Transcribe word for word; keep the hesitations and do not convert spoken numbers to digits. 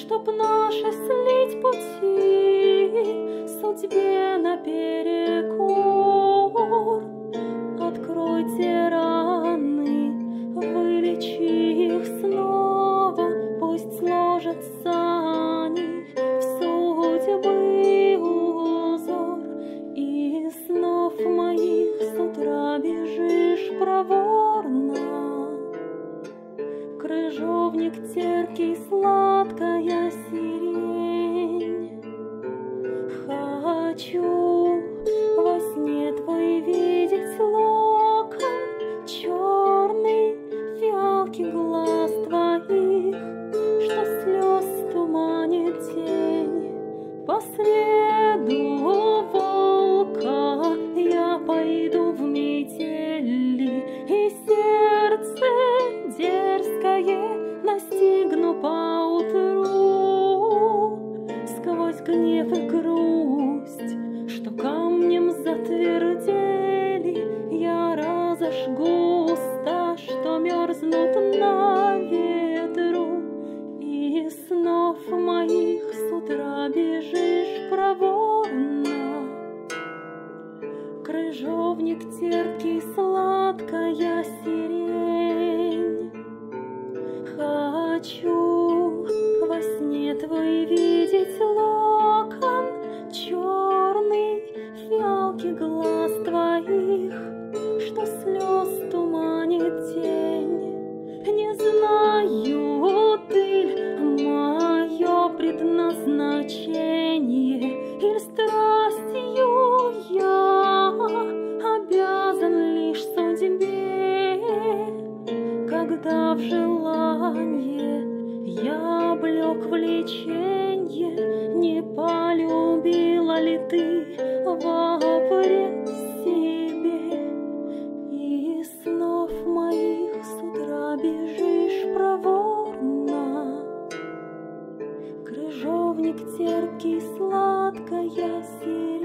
чтоб наши слить пути судьбе наперекор. Откройте раны, вылечи их снова, пусть сложатся они в судьбы узор. И снов моих с утра бежишь проворно, крыжовник терпкий, сладкая сирень. Хочу во сне твой видеть локон черный, фиалки глаз твоих, что слез туманит тень. По следу волка я пойду в метели, и сердце дерзкое настигну поутру. Сквозь гнев и грусть, что камнем затвердели, я разожгу уста, что мерзнут на ветру. И снов моих с утра бежишь проворно, крыжовник терпкий, сладкая сирень. Хочу во сне твой видеть локон черный, фиалки глаз твоих, что слез туманит тень. Не знаю, ты мое предназначение, или страстью я обязан лишь судьбе, когда в желание я облек влеченье. Не полюбила ли ты вопреки себе? И снов моих с утра бежишь проворно, крыжовник терпкий, сладкая сирень.